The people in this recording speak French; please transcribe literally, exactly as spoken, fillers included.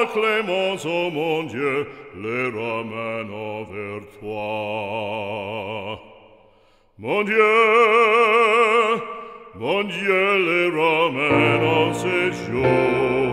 clémence, ô mon Dieu, les ramène vers toi. Mon Dieu, mon Dieu, les ramène en séjour.